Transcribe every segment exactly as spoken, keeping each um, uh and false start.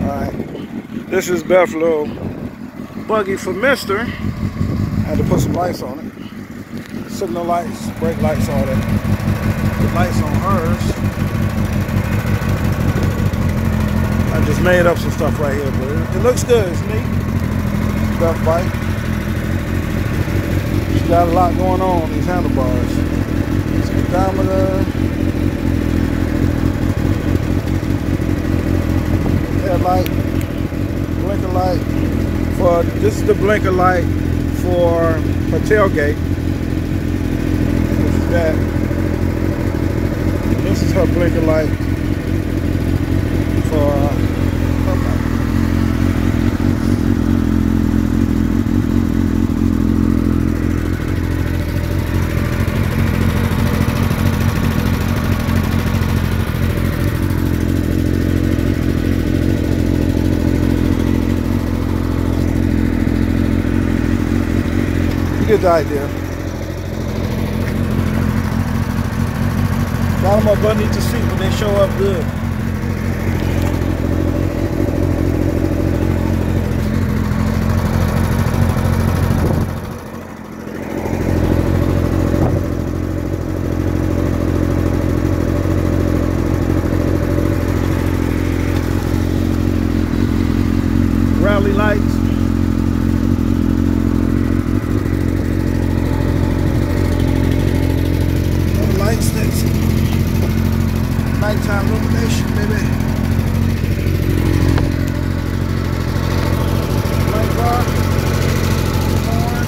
Alright. This is Beth's little buggy for Mister. I had to put some lights on it. Signal lights, brake lights, all that. The lights on hers. I just made up some stuff right here, but it, it looks good. It's neat. Beth bike. She's got a lot going on on these handlebars. Speedometer. Headlight. Blinker light. For this is the blinker light for her tailgate. This is that. And this is her blinker light for uh, her light. You get the idea. Got them up underneath the seat when they show up good. Rally lights. Light sticks. Nighttime illumination, baby. Light bar. Horn.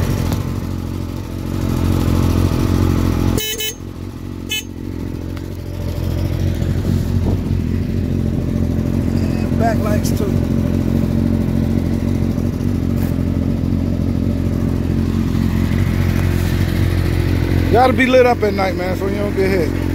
And backlights too. Gotta be lit up at night, man, so you don't get hit.